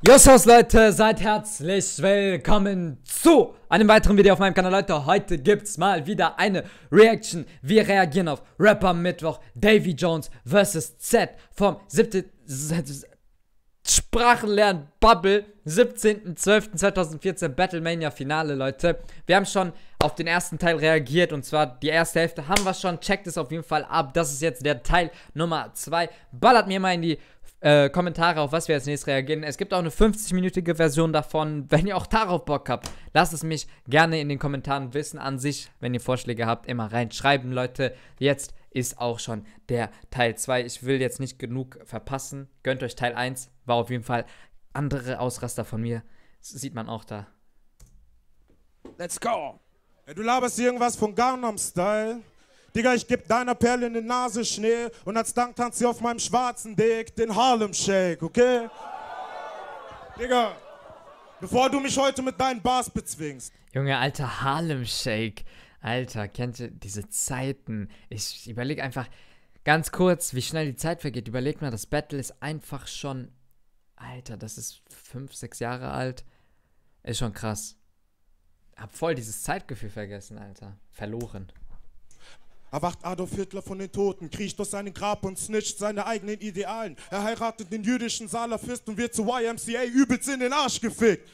Justus Leute, seid herzlich willkommen zu einem weiteren Video auf meinem Kanal. Leute, heute gibt's mal wieder eine Reaction. Wir reagieren auf Rapper Mittwoch, Davy Jones vs. Z vom 7. Sprachenlernen Bubble, 17.12.2014 Battlemania Finale, Leute. Wir haben schon auf den ersten Teil reagiert und zwar die erste Hälfte haben wir schon. Checkt es auf jeden Fall ab. Das ist jetzt der Teil Nummer 2. Ballert mir mal in die Kommentare, auf was wir als nächstes reagieren. Es gibt auch eine 50-minütige Version davon. Wenn ihr auch darauf Bock habt, lasst es mich gerne in den Kommentaren wissen. An sich, wenn ihr Vorschläge habt, immer reinschreiben, Leute. Jetzt ist auch schon der Teil 2. Ich will jetzt nicht genug verpassen. Gönnt euch Teil 1. War auf jeden Fall andere Ausraster von mir. Das sieht man auch da. Let's go. Ja, du laberst irgendwas von Gangnam Style. Digga, ich geb deiner Perle in die Nase Schnee und als Dank tanzt sie auf meinem schwarzen Dick den Harlem Shake, okay? Digga, bevor du mich heute mit deinen Bars bezwingst. Junge, alter Harlem Shake. Alter, kennt ihr diese Zeiten? Ich überlege einfach ganz kurz, wie schnell die Zeit vergeht. Überleg mal, das Battle ist einfach schon... Alter, das ist 5, 6 Jahre alt. Ist schon krass. Hab voll dieses Zeitgefühl vergessen, Alter. Verloren. Erwacht Adolf Hitler von den Toten, kriecht aus seinem Grab und snitcht seine eigenen Idealen. Er heiratet den jüdischen Salafist und wird zu YMCA übelst in den Arsch gefickt.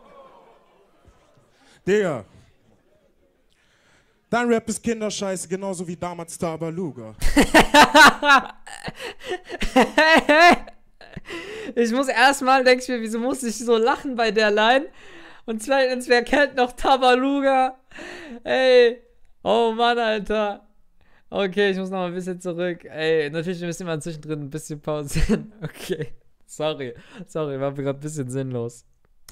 Digga. Dein Rap ist Kinderscheiße, genauso wie damals Tabaluga. Ich muss erstmal, denke ich mir, wieso muss ich so lachen bei der Line? Und zweitens, wer kennt noch Tabaluga? Ey, oh Mann, Alter. Okay, ich muss noch mal ein bisschen zurück. Ey, natürlich müssen wir zwischendrin ein bisschen pausieren. Okay, sorry, war mir gerade ein bisschen sinnlos.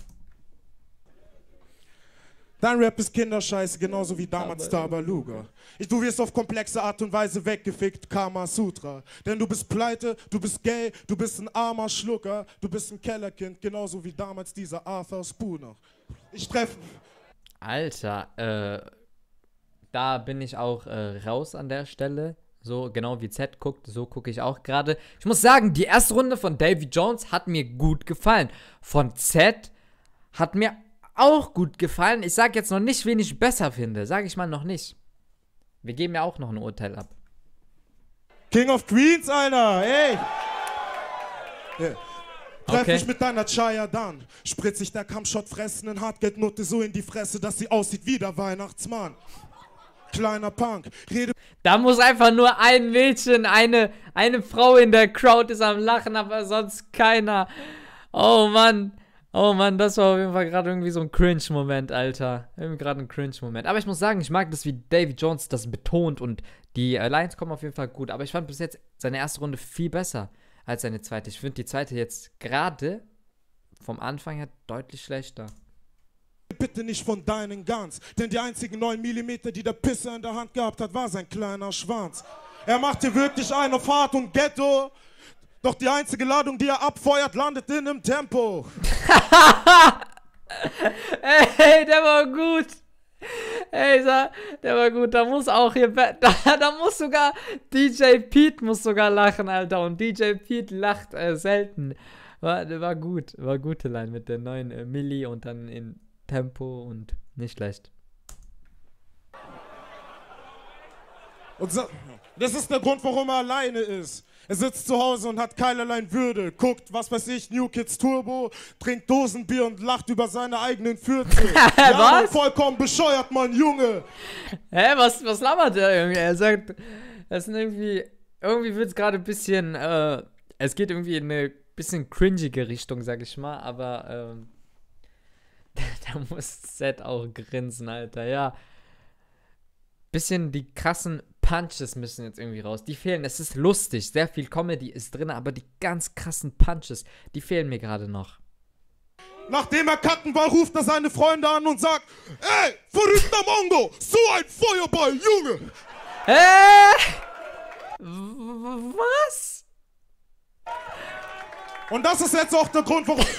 Dein Rap ist Kinderscheiße, genauso wie damals Tabaluga. Du wirst auf komplexe Art und Weise weggefickt, Kama Sutra. Denn du bist pleite, du bist gay, du bist ein armer Schlucker, du bist ein Kellerkind, genauso wie damals dieser Arthur Spooner. Ich treffe... Alter, da bin ich auch raus an der Stelle. So genau wie Z guckt, so gucke ich auch gerade. Ich muss sagen, die erste Runde von Davy Jones hat mir gut gefallen. Von Z hat mir auch gut gefallen. Ich sage jetzt noch nicht, wen ich besser finde. Sage ich mal noch nicht. Wir geben ja auch noch ein Urteil ab. King of Queens, Alter, ey! Yeah. Treff Okay. mich mit deiner Chaya dann. Spritz ich der Kampfshot fressenden Hartgeldnutte so in die Fresse, dass sie aussieht wie der Weihnachtsmann. Kleiner Punk, rede... Da muss einfach nur ein Mädchen, eine Frau in der Crowd ist am Lachen, aber sonst keiner. Oh Mann, das war auf jeden Fall gerade irgendwie so ein Cringe-Moment, Alter. Irgendwie gerade ein Cringe-Moment. Aber ich muss sagen, ich mag das, wie Davy Jones das betont und die Lines kommen auf jeden Fall gut. Aber ich fand bis jetzt seine erste Runde viel besser als seine zweite. Ich finde die zweite jetzt gerade vom Anfang her deutlich schlechter. Bitte nicht von deinen Guns, denn die einzigen 9 mm, die der Pisser in der Hand gehabt hat, war sein kleiner Schwanz. Er machte wirklich einen auf Hart und Ghetto, doch die einzige Ladung, die er abfeuert, landet in einem Tempo. Ey, der war gut. Ey, der war gut. Da muss auch hier, da muss sogar DJ Pete muss sogar lachen, Alter. Und DJ Pete lacht selten. War gut. War gute Line mit der neuen Milli und dann in Tempo und nicht schlecht. Und so, das ist der Grund, warum er alleine ist. Er sitzt zu Hause und hat keinerlei Würde. Guckt, was weiß ich, New Kids Turbo, trinkt Dosenbier und lacht über seine eigenen Fürze. Ja, Was? vollkommen bescheuert, Mann, Junge. Hä, was labert der irgendwie? Er sagt, das sind irgendwie wird es gerade ein bisschen, es geht irgendwie in eine bisschen cringige Richtung, sag ich mal, aber, da muss Z auch grinsen, Alter, ja. Bisschen die krassen Punches müssen jetzt irgendwie raus. Die fehlen. Es ist lustig. Sehr viel Comedy ist drin, aber die ganz krassen Punches, die fehlen mir gerade noch. Nachdem er kacken war, ruft er seine Freunde an und sagt: Ey, verrückter Mongo, so ein Feuerball, Junge! Was? Und das ist jetzt auch der Grund, warum...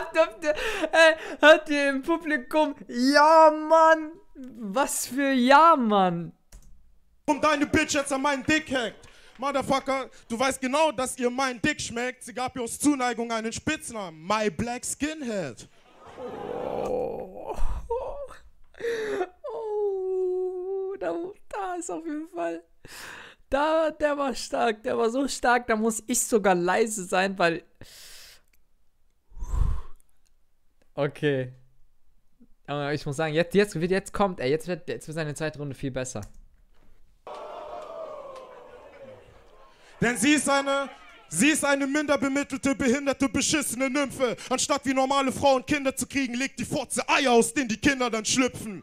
Hört ihr im Publikum? Ja, Mann! Was für Ja, Mann! deine Bitch jetzt an meinen Dick hängt. Motherfucker, du weißt genau, dass ihr mein Dick schmeckt. Sie gab ihr aus Zuneigung einen Spitznamen. My Black Skinhead. Oh, da ist auf jeden Fall. Der war stark, der war so stark, da muss ich sogar leise sein, weil. Okay. Aber ich muss sagen, jetzt kommt er, jetzt wird seine zweite Runde viel besser. Denn sie ist eine minderbemittelte, behinderte, beschissene Nymphe. Anstatt wie normale Frauen Kinder zu kriegen, legt die Fotze Eier, aus denen die Kinder dann schlüpfen.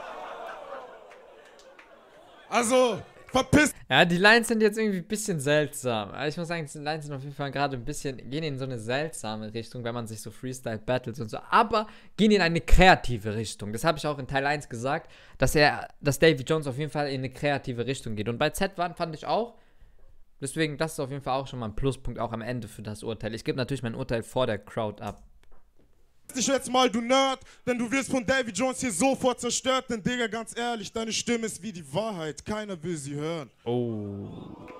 Also, verpisst. Ja, die Lines sind jetzt irgendwie ein bisschen seltsam. Ich muss sagen, die Lines sind auf jeden Fall gerade gehen in so eine seltsame Richtung, wenn man sich so Freestyle-Battles und so, aber gehen in eine kreative Richtung. Das habe ich auch in Teil 1 gesagt, dass Davy Jones auf jeden Fall in eine kreative Richtung geht. Und bei Z1 fand ich auch, deswegen, das ist auf jeden Fall auch schon mal ein Pluspunkt, auch am Ende für das Urteil. Ich gebe natürlich mein Urteil vor der Crowd ab. Dich jetzt mal, du Nerd, denn du wirst von Davy Jones hier sofort zerstört, denn Digga, ganz ehrlich, deine Stimme ist wie die Wahrheit, keiner will sie hören. Oh.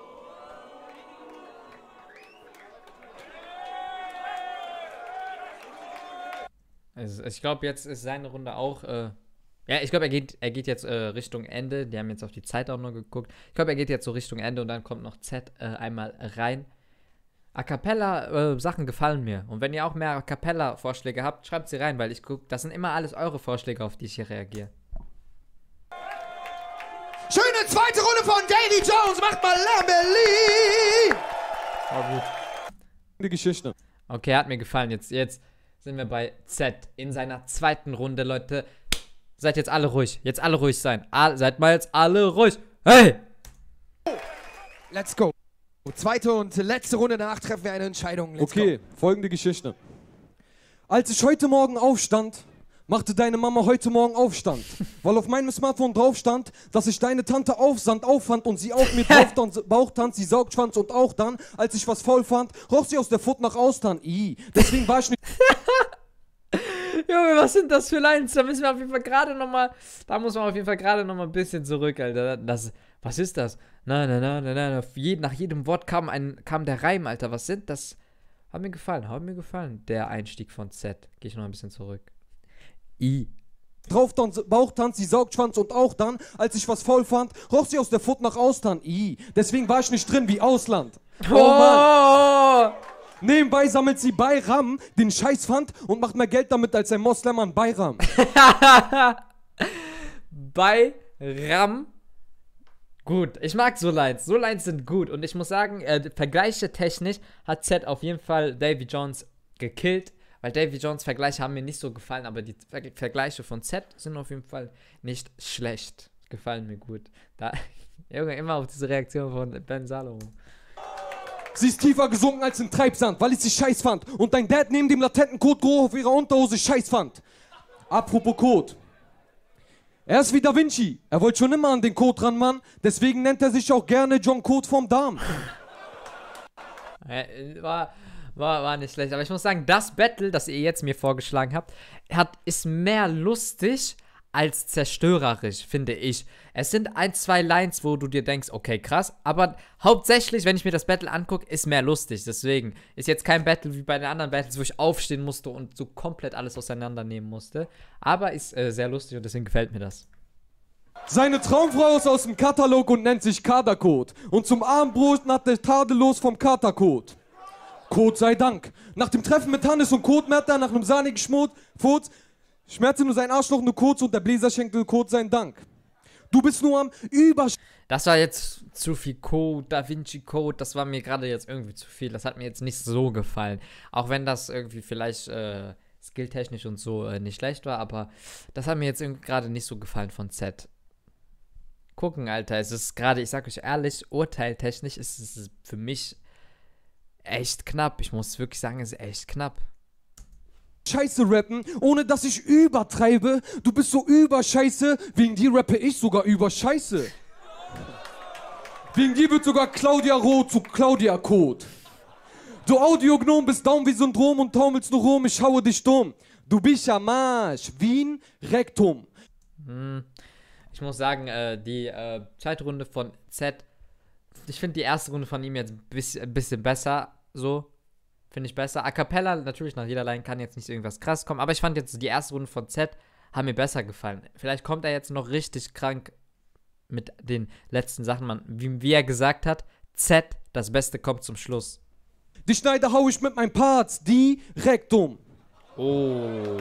Also, ich glaube, jetzt ist seine Runde auch, ja, ich glaube, er geht jetzt Richtung Ende. Die haben jetzt auf die Zeit auch noch geguckt. Ich glaube, er geht jetzt so Richtung Ende und dann kommt noch Z einmal rein. A Cappella Sachen gefallen mir. Und wenn ihr auch mehr A Cappella Vorschläge habt, schreibt sie rein, weil ich gucke, das sind immer alles eure Vorschläge, auf die ich hier reagiere. Schöne zweite Runde von Davy Jones. Macht mal Lärm, Berlin. Oh, gut. Eine Geschichte. Okay, hat mir gefallen. Jetzt sind wir bei Z in seiner zweiten Runde, Leute. Seid jetzt alle ruhig. Jetzt alle ruhig sein. Seid mal jetzt alle ruhig. Hey! Let's go. Zweite und letzte Runde, danach treffen wir eine Entscheidung. Let's okay, go. Folgende Geschichte. Als ich heute Morgen aufstand, machte deine Mama heute Morgen Aufstand. Weil auf meinem Smartphone drauf stand, dass ich deine Tante auffand und sie auf mir drauf Bauch tanzt, sie saugt Schwanz und auch dann, als ich was faul fand, roch sie aus der Foot nach Austern. Deswegen war ich nicht... Junge, was sind das für Lines? Da müssen wir auf jeden Fall gerade nochmal, ein bisschen zurück, Alter. Was ist das? Nein. Nach jedem Wort kam der Reim, Alter. Was sind das? Hat mir gefallen, der Einstieg von Z. Gehe ich noch ein bisschen zurück. Drauf Bauch tanzt, sie saugt Schwanz und auch dann, als ich was faul fand, roch sie aus der Foot nach Austern. Deswegen war ich nicht drin wie Ausland. Oh Mann! Nebenbei sammelt sie Bayram, den Scheißpfand, und macht mehr Geld damit als ein Moslem an Bayram. Bayram. Gut, ich mag so Lines. So Lines sind gut. Und ich muss sagen, Vergleiche technisch hat Z auf jeden Fall Davy Jones gekillt. Weil Davy Jones Vergleiche haben mir nicht so gefallen, aber die Vergleiche von Z sind auf jeden Fall nicht schlecht. Gefallen mir gut. Junge, immer auf diese Reaktion von Ben Salomo. Sie ist tiefer gesunken als im Treibsand, weil ich sie scheiß fand. Und dein Dad neben dem latenten Kotgeruch auf ihrer Unterhose scheiß fand. Apropos Kot. Er ist wie Da Vinci. Er wollte schon immer an den Kot ran, Mann. Deswegen nennt er sich auch gerne John Kot vom Darm. War nicht schlecht. Aber ich muss sagen, das Battle, das ihr jetzt mir vorgeschlagen habt, ist mehr lustig als zerstörerisch, finde ich. Es sind 1-2 Lines, wo du dir denkst, okay, krass, aber hauptsächlich, wenn ich mir das Battle angucke, ist mehr lustig. Deswegen ist jetzt kein Battle wie bei den anderen Battles, wo ich aufstehen musste und so komplett alles auseinandernehmen musste. Aber ist sehr lustig und deswegen gefällt mir das. Seine Traumfrau ist aus dem Katalog und nennt sich Kadercode. Und zum Abendbrot naht der tadellos vom Katercode. Code sei Dank. Nach dem Treffen mit Hannes und Code merkt er nach einem sahnigen Furz, schmerzte nur sein Arschloch nur kurz und der Bläser schenkte Code seinen Dank. Du bist nur am Das war jetzt zu viel Code, Da Vinci Code, das war mir gerade jetzt irgendwie zu viel. Das hat mir jetzt nicht so gefallen. Auch wenn das irgendwie vielleicht skilltechnisch und so nicht schlecht war, aber das hat mir jetzt irgendwie gerade nicht so gefallen von Z. Gucken, Alter, es ist gerade, ich sag euch ehrlich, urteiltechnisch ist es für mich echt knapp. Ich muss wirklich sagen, es ist echt knapp. Scheiße rappen, ohne dass ich übertreibe. Du bist so überscheiße, wegen dir rappe ich sogar über Scheiße. Wegen dir wird sogar Claudia Roth zu Claudia Kot. Du Audiognom bist down wie Syndrom und taumelst nur rum, ich haue dich dumm. Du bist am Arsch, Wien, Rektum. Ich muss sagen, die zweite Runde von Z Ich finde die erste Runde von ihm jetzt ein bisschen besser, so. Finde ich besser. A Cappella, natürlich nach jeder Line kann jetzt nicht irgendwas krass kommen, aber ich fand jetzt die erste Runde von Z haben mir besser gefallen. Vielleicht kommt er jetzt noch richtig krank mit den letzten Sachen, man. Wie er gesagt hat, Z, das Beste kommt zum Schluss. Die Schneider hau ich mit meinen Parts direkt um. Oh.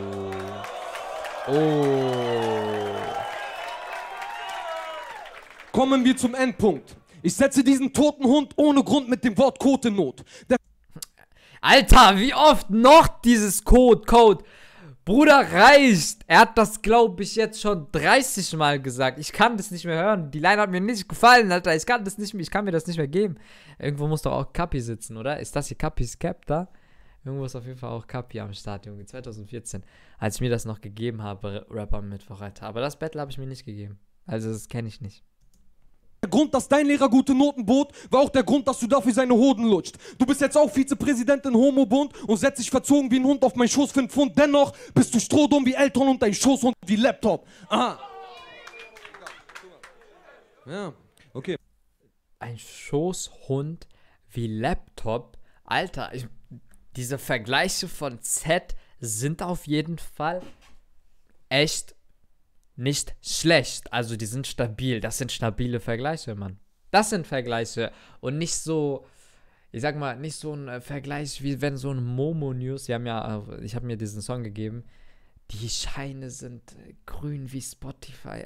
Kommen wir zum Endpunkt. Ich setze diesen toten Hund ohne Grund mit dem Wort Code in Not. Alter, wie oft noch dieses Code? Bruder, reicht. Er hat das, glaube ich, jetzt schon 30 Mal gesagt. Ich kann das nicht mehr hören. Die Line hat mir nicht gefallen, Alter. Ich kann mir das nicht mehr geben. Irgendwo muss doch auch Kapi sitzen, oder? Ist das hier Kapis Cap da? Irgendwo ist auf jeden Fall auch Kapi am Start, Junge. 2014, als ich mir das noch gegeben habe, Rapper am Mittwoch, Alter. Aber das Battle habe ich mir nicht gegeben. Also das kenne ich nicht. Der Grund, dass dein Lehrer gute Noten bot, war auch der Grund, dass du dafür seine Hoden lutscht. Du bist jetzt auch Vizepräsident in Homobund und setzt dich verzogen wie ein Hund auf meinen Schoß für 'n Pfund. Dennoch bist du strohdumm wie Eltern und dein Schoßhund wie Laptop. Aha. Ja, okay. Ein Schoßhund wie Laptop? Alter, diese Vergleiche von Z sind auf jeden Fall echt nicht schlecht. Also die sind stabil. Das sind stabile Vergleiche, Mann. Das sind Vergleiche und nicht so, ich sag mal, nicht so ein Vergleich wie wenn so ein Momo News, ich habe mir diesen Song gegeben, die Scheine sind grün wie Spotify.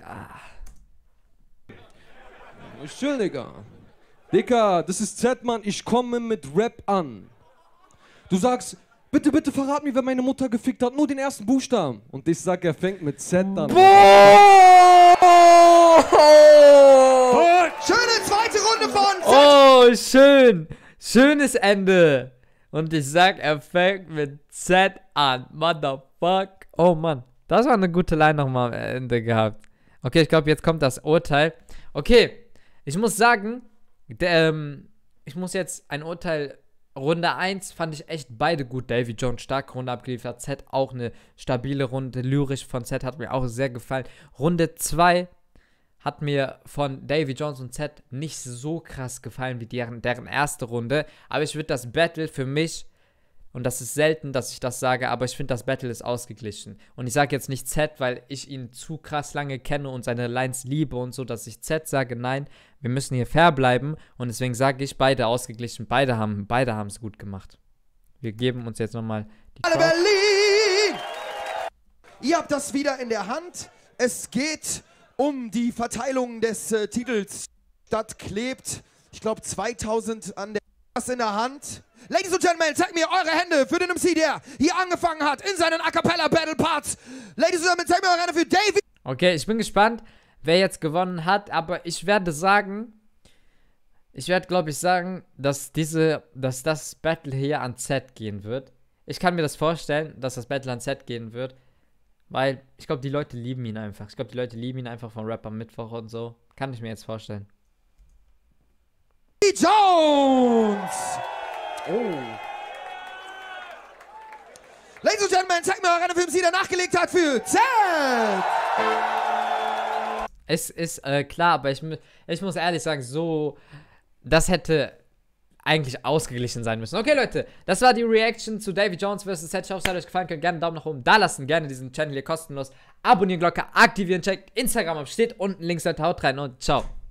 Chill, Digga. Digga, das ist Z, Mann. Ich komme mit Rap an. Du sagst, bitte, bitte verrat mir, wer meine Mutter gefickt hat. Nur den ersten Buchstaben. Und ich sag, er fängt mit Z an. Schöne zweite Runde von Z. Oh, schön. Schönes Ende. Und ich sag, er fängt mit Z an. Motherfuck. Oh, Mann. Das war eine gute Line nochmal am Ende gehabt. Okay, ich glaube, jetzt kommt das Urteil. Okay, ich muss sagen, ich muss jetzt ein Urteil. Runde 1 fand ich echt beide gut. Davy Jones starke Runde abgeliefert. Z auch eine stabile Runde. Lyrisch von Z hat mir auch sehr gefallen. Runde 2 hat mir von Davy Jones und Z nicht so krass gefallen wie deren erste Runde. Aber ich würde das Battle für mich, und das ist selten, dass ich das sage, aber ich finde, das Battle ist ausgeglichen. Und ich sage jetzt nicht Z, weil ich ihn zu krass lange kenne und seine Lines liebe und so, dass ich Z sage. Nein, wir müssen hier fair bleiben. Und deswegen sage ich, beide ausgeglichen. Beide haben es gut gemacht. Wir geben uns jetzt nochmal die Alle Berlin! Ihr habt das wieder in der Hand. Es geht um die Verteilung des Titels. Stadt klebt, ich glaube 2000 an der was in der Hand. Ladies and Gentlemen, zeigt mir eure Hände für den MC, der hier angefangen hat in seinen A Cappella Battle Parts. Ladies and Gentlemen, zeigt mir eure Hände für Davy. Okay, ich bin gespannt, wer jetzt gewonnen hat, aber ich werde glaube ich sagen, dass das Battle hier an Z gehen wird. Ich kann mir das vorstellen, dass das Battle an Z gehen wird, weil ich glaube, die Leute lieben ihn einfach. Ich glaube, die Leute lieben ihn einfach von Rap am Mittwoch und so. Kann ich mir jetzt vorstellen. Jones! Oh. Ladies and Gentlemen, zeigt mir eure Hände für MC, der nachgelegt hat für Z! Es ist klar, aber ich muss ehrlich sagen, so, das hätte eigentlich ausgeglichen sein müssen. Okay, Leute, das war die Reaction zu Davy Jones vs. Z. Ich hoffe, es hat euch gefallen. Könnt gerne einen Daumen nach oben da lassen. Gerne diesen Channel hier kostenlos abonnieren, Glocke aktivieren, checkt Instagram ab. Steht unten links, Leute. Haut rein und ciao.